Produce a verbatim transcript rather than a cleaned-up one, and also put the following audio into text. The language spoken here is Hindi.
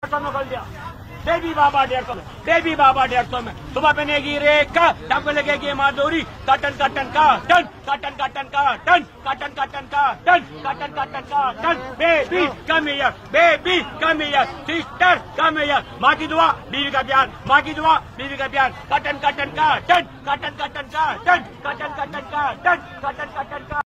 खोल दिया। देवी बाबा डेढ़ सौ में, देवी बाबा डेढ़ सौ में। सुबह पहनेगी रेखा, शाम को लगेगी माधुरी। काटन काटन का टन, काटन काटन का टन, काटन काटन का टन, काटन काटन का टन। Baby come here, baby come here, sister come here. माँ की दुआ, बीवी का प्यार, माँ की दुआ, बीवी का प्यार। काटन काटन का टन, काटन काटन का टन, काटन काटन का टन, काटन काटन का